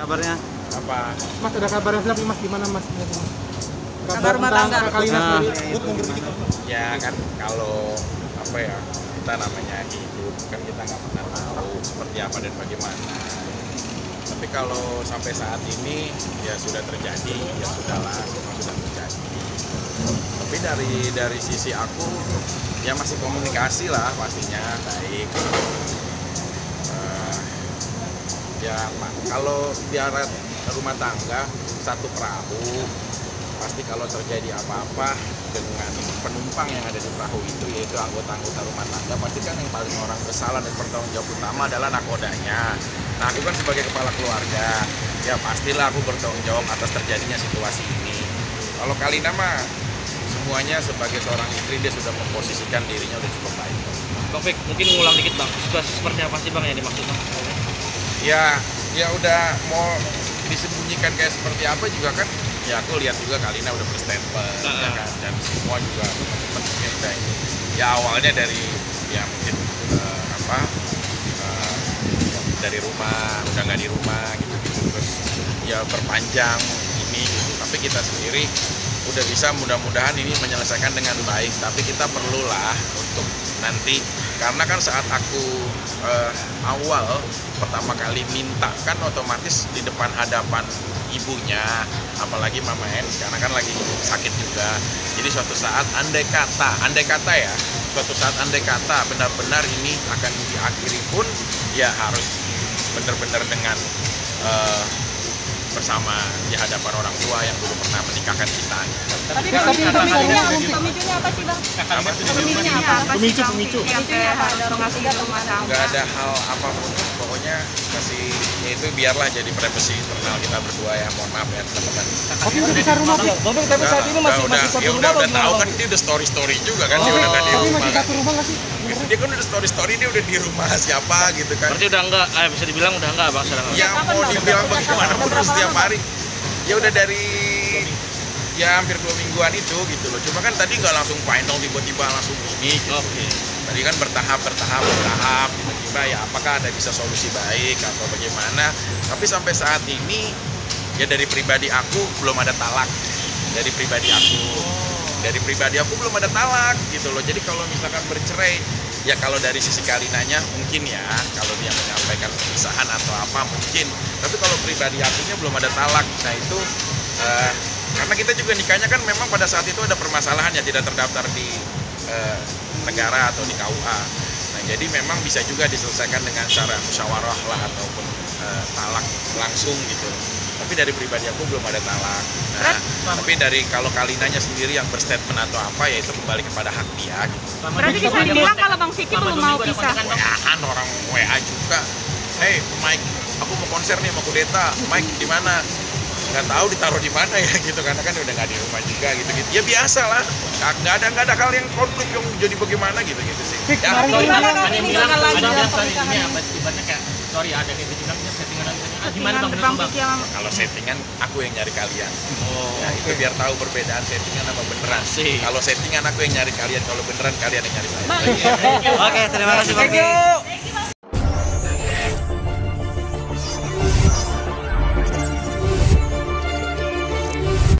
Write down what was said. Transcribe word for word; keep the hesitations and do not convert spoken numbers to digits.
kabarnya? Apa? Mas ada kabar yang lagi Mas gimana Mas? Kabar rumah tangga. Kakak Lina Nah. sendiri. Ya kan kalau apa ya, kita namanya hidup kan kita nggak pernah tahu seperti apa dan bagaimana. Tapi kalau sampai saat ini ya sudah terjadi, ya sudahlah, semua sudah terjadi. Tapi dari dari sisi aku ya masih komunikasi lah pastinya baik. Uh, ya Pak, kalau biara rumah tangga satu perahu, pasti kalau terjadi apa-apa dengan penumpang yang ada di perahu itu, yaitu anggota-anggota rumah tangga, pasti kan yang paling orang bersalah dan bertanggung jawab utama adalah nakodanya. Nah, aku kan sebagai kepala keluarga, ya pastilah aku bertanggung jawab atas terjadinya situasi ini. Kalau Kalina mah semuanya sebagai seorang istri dia sudah memposisikan dirinya udah cukup baik. Bang Fik, mungkin ngulang dikit Bang, situasi seperti apa sih Bang yang dimaksud Bang? Ya, ya udah mau disembunyikan kayak seperti apa juga kan, ya aku lihat juga Kalina udah berstatement, uh-huh. ya kan, dan semua juga teman-teman kita ini. Ya awalnya dari ya mungkin uh, apa uh, dari rumah, udah nggak di rumah gitu-gitu, terus ya berpanjang ini gitu. Tapi kita sendiri udah bisa, mudah-mudahan ini menyelesaikan dengan baik. Tapi kita perlulah untuk nanti, karena kan saat aku uh, awal pertama kali minta kan otomatis di depan hadapan ibunya, apalagi Mama Ens karena kan lagi sakit juga. Jadi suatu saat andai kata, andai kata ya, suatu saat andai kata benar-benar ini akan diakhiri pun ya harus benar-benar dengan uh, bersama di hadapan orang tua yang dulu pernah menikahkan kita. Tapi pemicunya, pemicunya apa sih Bang? Apa? Pemicunya apa sih Pemicu, Bang? pemicu. Pemicunya apa? Dorong ketiga rumah tangga. Nggak ada hal apapun, pokoknya kasih ya itu biarlah jadi privasi internal kita berdua ya, mohon maaf ya teman-teman. Tapi udah bisa rumah Bang. Bang, tapi saat ini masih udah, masih satu ya rumah udah atau udah tahu gimana, kan Bang? dia udah story story juga kan, Oh, dia udah nggak di tapi rumah masih kan. satu rumah nggak sih? Dia kan udah story story dia udah di rumah siapa gitu kan. Berarti udah enggak, eh bisa dibilang udah enggak Bang sekarang? Ya mau dibilang bagaimana pun setiap hari. Ya udah dari ya hampir dua mingguan itu gitu loh. Cuma kan tadi nggak langsung final tiba-tiba langsung ini gitu. Oke. Okay. Tadi kan bertahap bertahap bertahap tiba-tiba ya apakah ada bisa solusi baik atau bagaimana. Tapi sampai saat ini ya dari pribadi aku belum ada talak. Dari pribadi aku dari pribadi aku belum ada talak gitu loh. Jadi kalau misalkan bercerai ya kalau dari sisi Kalinanya mungkin ya kalau dia menyampaikan perpisahan atau apa mungkin. Tapi kalau pribadi akunya belum ada talak. Nah itu uh, karena kita juga nikahnya kan memang pada saat itu ada permasalahan ya tidak terdaftar di uh, negara atau di K U A. Nah jadi memang bisa juga diselesaikan dengan cara musyawarah lah ataupun uh, talak langsung gitu. Tapi dari pribadi aku belum ada talak. Nah, tapi dari kalau Kalinanya sendiri yang berstatement atau apa ya itu kembali kepada hak dia gitu. Berarti bisa dibilang kalau Bang Vicky belum mau pisah. W A-an orang W A juga. Hey Mike, aku mau konser nih sama Kudeta. Mike di mana? Nggak tahu ditaruh di mana ya gitu karena kan udah nggak di rumah juga gitu gitu. Ya biasa lah. Nggak ada nggak ada hal yang konflik yang jadi bagaimana gitu gitu sih. Fik, Ya, kemarin Gimana bilang- kalau ini bakal lanjut Ada yang story pernikahan ini ini? apa? Ibaratnya kayak story ada kayak gitu bilang settingan lagi. Ah, gimana Dengan Bang? Bang Bang? Vicky sama kalau settingan aku yang nyari kalian. Oh. Ya itu biar tahu perbedaan settingan sama beneran. Asik. Kalau settingan aku yang nyari kalian, kalau beneran kalian yang nyari saya. Oke, terima kasih Bang. Thank you. Thank you, Bang.